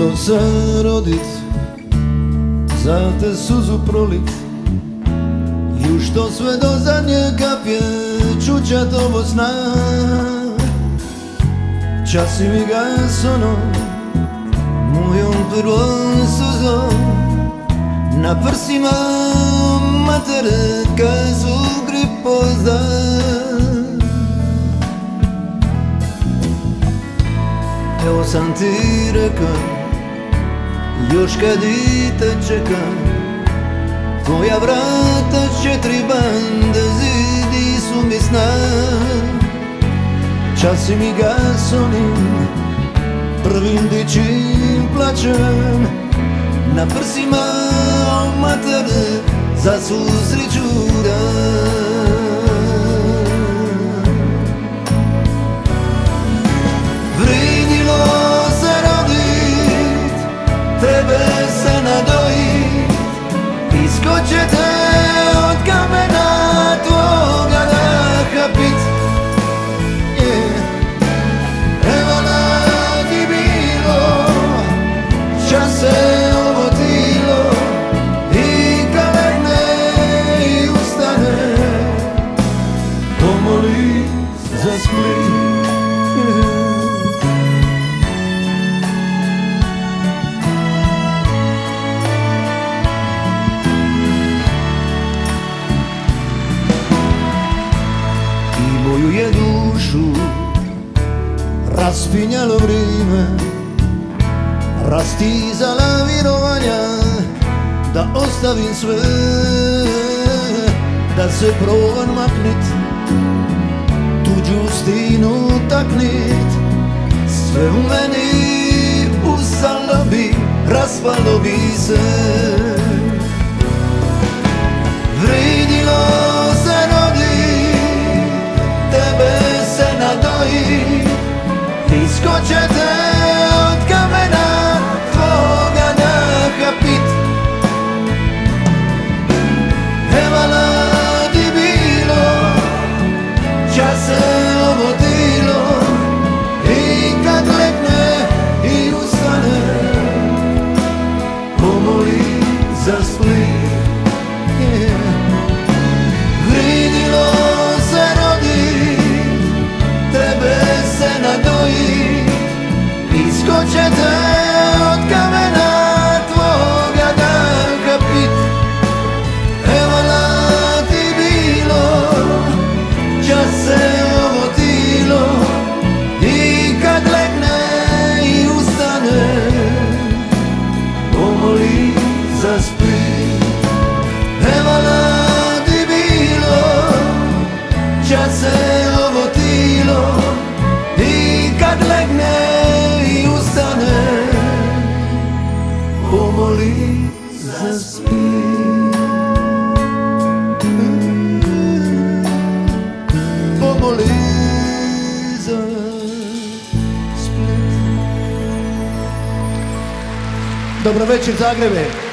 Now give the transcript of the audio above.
Htio sam rodit, za te suzu prolit, i u što sve do zadnje kapje čučat ovo sna. Čas mi gas ono, mojom prvom suzom, na prsima matere kad su gripoza. Evo sam ti rekao, još kad i te čekam, tvoja vrata 4 bande zidi su mi sna. Čas mi gas onim, prvim dičim plaćem, na prsima matere za susreću dan. Vridilo se rodit, tebe se nadojit, iskočete od kamena tvoga daha pit. Evo nam ti bilo, čas se ovo tilo, i kad legne i ustane, pomoli za Split. Moju je dušu raspinjalo vrijeme, rastizala vjerovanja da ostavim sve, da se probam maknit, tuđu stinu taknit. Sve u meni usalo bi, raspalo bi se. Vridilo se rodit, tebe se nadojit, iskočete od kamena tvoga daha pit. Evala ti bilo, čas se ovo tilo, i kad legne i ustane, pomoli za Split. Vridilo se rodit, tebe se nadojit, iskočete od kamena tvoga daha pit. Evala ti bilo, čas se ovo tilo, i kad legne i ustane, pomoli za Split. Evala ti bilo, čas se ovo tilo, i kad legne i ustane, pomoli za Split. Pomoli za Split. Dobro večer Zagrebe.